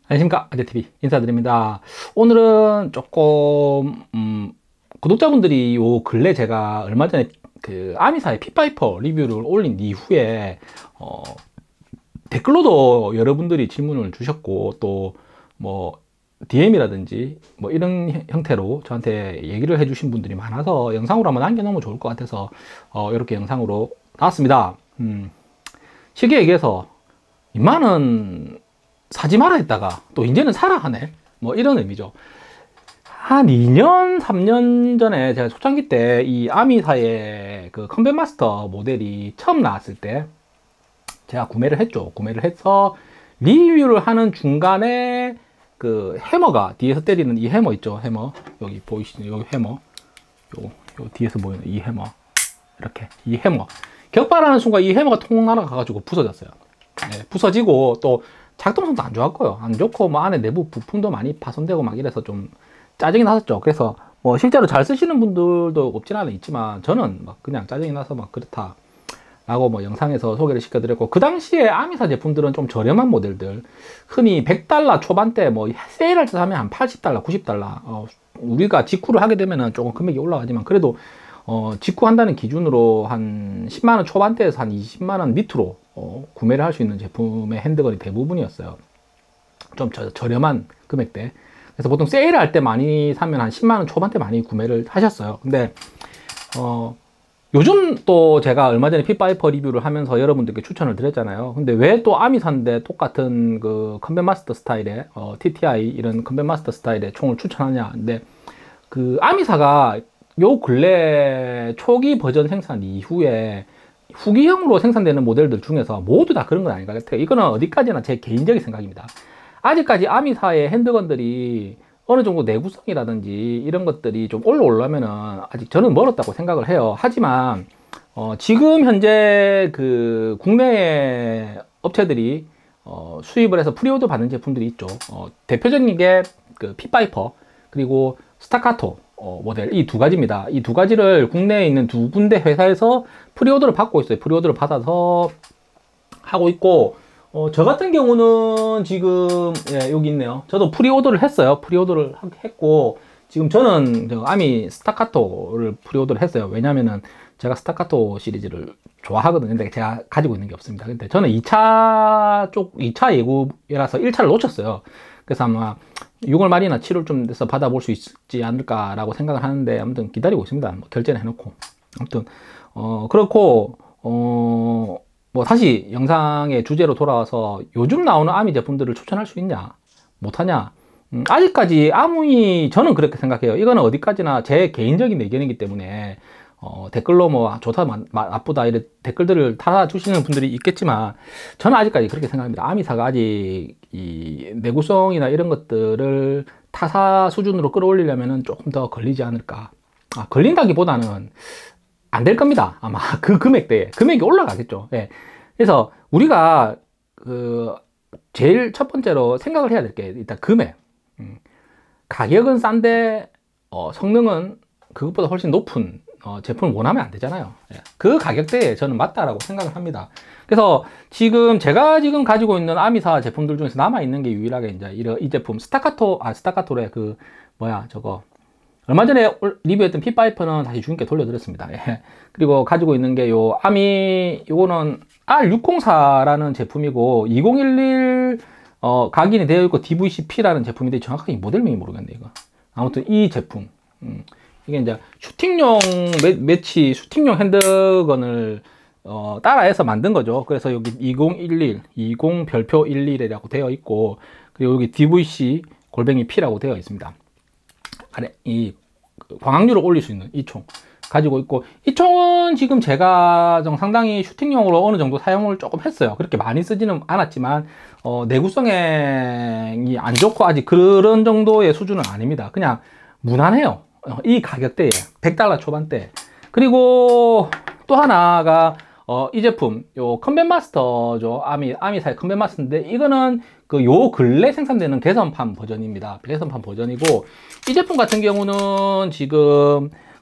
안녕하십니까, 아재TV 인사드립니다. 오늘은 조금 구독자분들이 요 근래 제가 얼마 전에 그 아미사의 핏바이퍼 리뷰를 올린 이후에 댓글로도 여러분들이 질문을 주셨고, 또 뭐 DM이라든지 뭐 이런 형태로 저한테 얘기를 해주신 분들이 많아서 영상으로 한번 남겨놓으면 좋을 것 같아서 이렇게 영상으로 나왔습니다. 쉽게 얘기해서 이만은 사지 마라 했다가 또 이제는 사라 하네, 뭐 이런 의미죠. 한 2년 3년 전에 제가 초창기 때 이 아미사의 그 컴뱃 마스터 모델이 처음 나왔을 때 제가 구매를 했죠. 구매를 해서 리뷰를 하는 중간에 그 해머가 뒤에서 때리는 이 해머 있죠. 해머, 여기 보이시죠? 여기 해머, 요 뒤에서 보이는 이 해머, 이렇게 이 해머 격발하는 순간 이 해머가 통 날아가가지고 부서졌어요. 네, 부서지고 또 작동성도 안 좋았고요. 안 좋고 뭐 안에 내부 부품도 많이 파손되고 막 이래서 좀 짜증이 났었죠. 그래서 뭐 실제로 잘 쓰시는 분들도 없진 않아 있지만 저는 막 그냥 짜증이 나서 막 그렇다 라고 뭐 영상에서 소개를 시켜드렸고, 그 당시에 아미사 제품들은 좀 저렴한 모델들, 흔히 100달러 초반대, 뭐 세일할 때 사면 한 80달러 90달러, 우리가 직구를 하게 되면은 조금 금액이 올라가지만 그래도 직구한다는 기준으로 한 10만원 초반대에서 한 20만원 밑으로 구매를 할 수 있는 제품의 핸드건이 대부분이었어요. 좀 저렴한 금액대. 그래서 보통 세일할 때 많이 사면 한 10만원 초반대 많이 구매를 하셨어요. 근데 요즘 또 제가 얼마 전에 핏바이퍼 리뷰를 하면서 여러분들께 추천을 드렸잖아요. 근데 왜 또 아미사인데 똑같은 그 컴뱃 마스터 스타일의 TTI 이런 컴뱃 마스터 스타일의 총을 추천하냐. 근데 그 아미사가 요 근래 초기 버전 생산 이후에 후기형으로 생산되는 모델들 중에서 모두 다 그런 건 아닌 것 같아요. 이거는 어디까지나 제 개인적인 생각입니다. 아직까지 아미사의 핸드건들이 어느 정도 내구성이라든지 이런 것들이 좀 올라오려면은 아직 저는 멀었다고 생각을 해요. 하지만 지금 현재 그 국내 업체들이 수입을 해서 프리오더 받는 제품들이 있죠. 대표적인 게 그 핏바이퍼 그리고 스타카토 모델, 이 두 가지입니다. 이 두 가지를 국내에 있는 두 군데 회사에서 프리오더를 받고 있어요. 프리오더를 받아서 하고 있고, 저 같은 경우는 지금 여기 있네요. 저도 프리오더를 했어요. 프리오더를 했고, 지금 저는 아미 스타카토를 프리오더를 했어요. 왜냐면은 제가 스타카토 시리즈를 좋아하거든요. 근데 제가 가지고 있는 게 없습니다. 근데 저는 2차 예고라서 1차를 놓쳤어요. 그래서 아마 6월 말이나 7월쯤 돼서 받아볼 수 있지 않을까라고 생각을 하는데, 아무튼 기다리고 있습니다. 뭐 결제는 해놓고. 아무튼 그렇고 뭐 다시 영상의 주제로 돌아와서 요즘 나오는 아미 제품들을 추천할 수 있냐 못하냐, 아직까지 아무리 저는 그렇게 생각해요. 이거는 어디까지나 제 개인적인 의견이기 때문에 댓글로 뭐 좋다 나쁘다 이런 댓글들을 달아주시는 분들이 있겠지만 저는 아직까지 그렇게 생각합니다. 아미사가 아직 이 내구성이나 이런 것들을 타사 수준으로 끌어올리려면 조금 더 걸리지 않을까. 걸린다기보다는 안 될 겁니다. 아마 그 금액대에 금액이 올라가겠죠. 예. 그래서 우리가 그 제일 첫 번째로 생각을 해야 될 게 일단 금액. 가격은 싼데 성능은 그것보다 훨씬 높은 제품을 원하면 안 되잖아요. 예. 그 가격대에 저는 맞다라고 생각을 합니다. 그래서 지금 제가 지금 가지고 있는 아미사 제품들 중에서 남아 있는 게 유일하게 이제 이 제품 스타카토의 그 저거 얼마 전에 리뷰했던 핏바이퍼는 다시 주인께 돌려드렸습니다. 예. 그리고 가지고 있는 게 요거는 R604라는 제품이고 2011 각인이 되어 있고 DVC-P라는 제품인데 정확하게 모델명이 모르겠네 이거. 아무튼 이 제품 이게 이제 슈팅용 매치 슈팅용 핸드건을 따라해서 만든 거죠. 그래서 여기 2011 20 별표 11이라고 되어 있고, 그리고 여기 DVC P라고 되어 있습니다. 아래 이 광학류를 올릴 수 있는 이 총 가지고 있고, 이 총은 지금 제가 상당히 슈팅용으로 어느 정도 사용을 조금 했어요. 그렇게 많이 쓰지는 않았지만 내구성이 안 좋고 아직 그런 정도의 수준은 아닙니다. 그냥 무난해요. 이 가격대에 100달러 초반대. 그리고 또 하나가 이 제품 요 컴뱃 마스터죠. 아미사의 컴뱃 마스터인데 이거는 그 요 근래 생산되는 개선판 버전입니다. 개선판 버전이고, 이 제품 같은 경우는 지금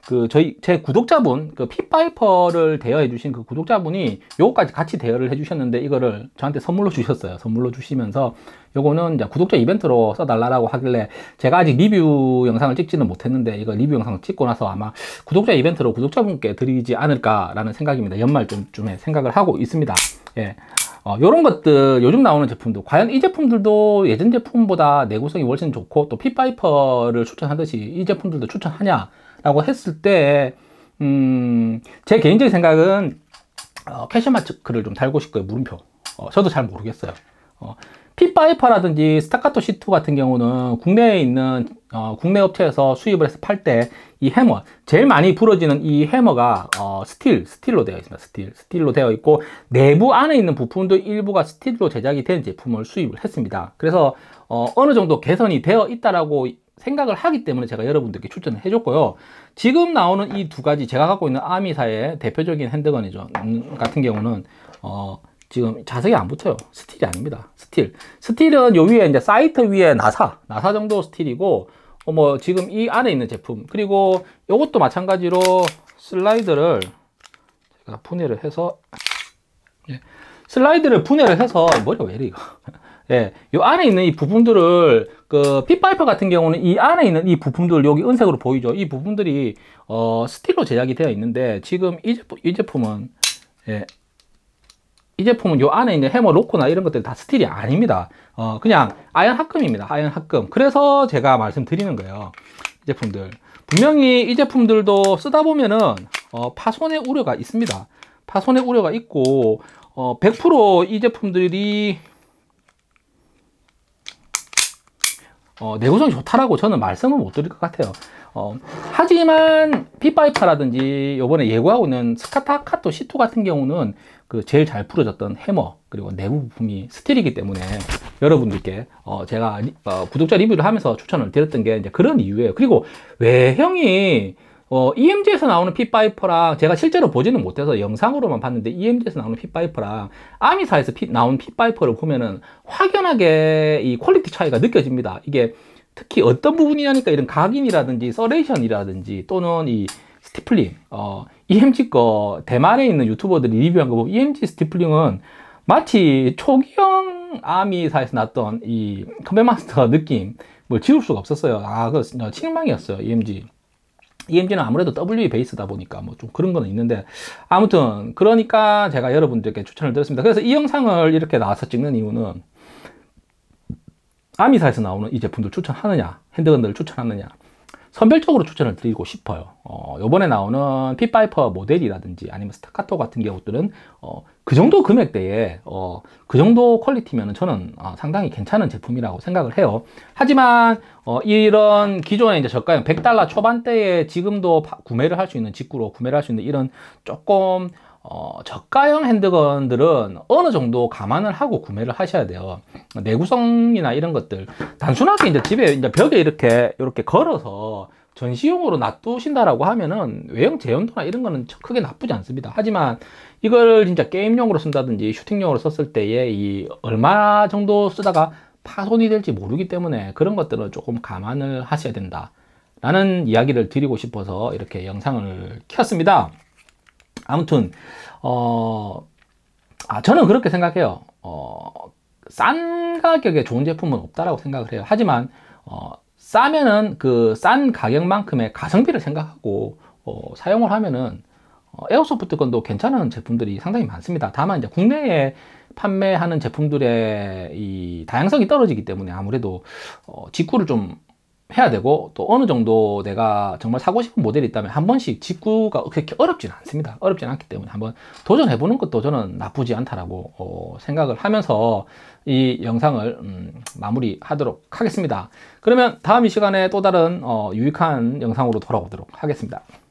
제 구독자분, 핏바이퍼를 대여해 주신 그 구독자분이 요거까지 같이 대여를 해 주셨는데, 이거를 저한테 선물로 주셨어요. 선물로 주시면서, 요거는 이제 구독자 이벤트로 써달라고 하길래, 제가 아직 리뷰 영상을 찍지는 못했는데, 이거 리뷰 영상을 찍고 나서 아마 구독자 이벤트로 구독자분께 드리지 않을까라는 생각입니다. 연말쯤에 생각을 하고 있습니다. 예. 요런 것들, 요즘 나오는 제품도, 과연 이 제품들도 예전 제품보다 내구성이 훨씬 좋고, 또 핏바이퍼를 추천하듯이 이 제품들도 추천하냐? 라고 했을 때, 제 개인적인 생각은, 퀘션 마크를 좀 달고 싶고요, 물음표. 저도 잘 모르겠어요. 핏바이퍼라든지 스타카토 C2 같은 경우는 국내에 있는, 국내 업체에서 수입을 해서 팔 때, 이 해머, 제일 많이 부러지는 이 해머가, 스틸로 되어 있습니다. 스틸로 되어 있고, 내부 안에 있는 부품도 일부가 스틸로 제작이 된 제품을 수입을 했습니다. 그래서, 어느 정도 개선이 되어 있다라고 생각을 하기 때문에 제가 여러분들께 추천을 해줬고요. 지금 나오는 이 두 가지, 제가 갖고 있는 아미사의 대표적인 핸드건이죠. 같은 경우는, 지금 자석이 안 붙어요. 스틸이 아닙니다. 스틸은 요 위에 이제 사이트 위에 나사 정도 스틸이고, 뭐 지금 이 안에 있는 제품, 그리고 요것도 마찬가지로 슬라이드를 제가 분해를 해서, 예, 슬라이드를 분해를 해서, 머리가 왜 이래 이거. 예, 요 안에 있는 이 부품들을, 핏바이퍼 같은 경우는 이 안에 있는 이 부품들, 여기 은색으로 보이죠? 이 부품들이, 스틸로 제작이 되어 있는데, 지금 이 제품은, 예, 이 제품은 요 안에 있는 해머 로커나 이런 것들이 다 스틸이 아닙니다. 그냥 아연 합금입니다. 아연 합금. 그래서 제가 말씀드리는 거예요. 이 제품들. 분명히 이 제품들도 쓰다 보면은, 파손의 우려가 있습니다. 파손의 우려가 있고, 100% 이 제품들이, 내구성이 좋다라고 저는 말씀은 못 드릴 것 같아요. 하지만 핏바이퍼라든지 요번에 예고하고 있는 스타카토 C2 같은 경우는 제일 잘 풀어졌던 해머, 그리고 내부 부품이 스틸이기 때문에 여러분들께 제가 구독자 리뷰를 하면서 추천을 드렸던 게 이제 그런 이유예요. 그리고 외형이 EMG에서 나오는 핏바이퍼랑, 제가 실제로 보지는 못해서 영상으로만 봤는데, EMG에서 나오는 핏바이퍼랑 아미사에서 나온 핏바이퍼를 보면은 확연하게 이 퀄리티 차이가 느껴집니다. 이게 특히 어떤 부분이냐니까, 이런 각인이라든지 서레이션이라든지 또는 이 스티플링, EMG 거 대만에 있는 유튜버들이 리뷰한 거 보면 EMG 스티플링은 마치 초기형 아미사에서 났던 이 컴뱃마스터 느낌 뭘 지울 수가 없었어요. 그거 실망이었어요. EMG는 아무래도 W 베이스다 보니까 뭐 좀 그런 거는 있는데, 아무튼 그러니까 제가 여러분들께 추천을 드렸습니다. 그래서 이 영상을 이렇게 나와서 찍는 이유는, 아미사에서 나오는 이 제품들 추천하느냐, 핸드건들을 추천하느냐, 선별적으로 추천을 드리고 싶어요. 요번에 나오는 핏바이퍼 모델이라든지 아니면 스타카토 같은 경우들은 그 정도 금액대에 그 정도 퀄리티면 저는 상당히 괜찮은 제품이라고 생각을 해요. 하지만 이런 기존의 이제 저가형 $100 초반대에 지금도 구매를 할 수 있는, 직구로 구매를 할 수 있는 이런 조금 저가형 핸드건들은 어느 정도 감안을 하고 구매를 하셔야 돼요. 내구성이나 이런 것들, 단순하게 이제 집에 이제 벽에 이렇게 걸어서 전시용으로 놔두신다라고 하면은 외형 제형도나 이런 거는 크게 나쁘지 않습니다. 하지만 이걸 진짜 게임용으로 쓴다든지 슈팅용으로 썼을 때에 이 얼마 정도 쓰다가 파손이 될지 모르기 때문에 그런 것들은 조금 감안을 하셔야 된다 라는 이야기를 드리고 싶어서 이렇게 영상을 켰습니다. 아무튼 저는 그렇게 생각해요. 싼 가격에 좋은 제품은 없다라고 생각을 해요. 하지만 싸면은 그 싼 가격만큼의 가성비를 생각하고 사용을 하면은 에어소프트 건도 괜찮은 제품들이 상당히 많습니다. 다만 이제 국내에 판매하는 제품들의 이 다양성이 떨어지기 때문에 아무래도 직구를 좀 해야 되고, 또 어느 정도 내가 정말 사고 싶은 모델이 있다면 한 번씩 직구가 그렇게 어렵진 않습니다. 어렵진 않기 때문에 한번 도전해 보는 것도 저는 나쁘지 않다라고 생각을 하면서 이 영상을 마무리하도록 하겠습니다. 그러면 다음 이 시간에 또 다른 유익한 영상으로 돌아오도록 하겠습니다.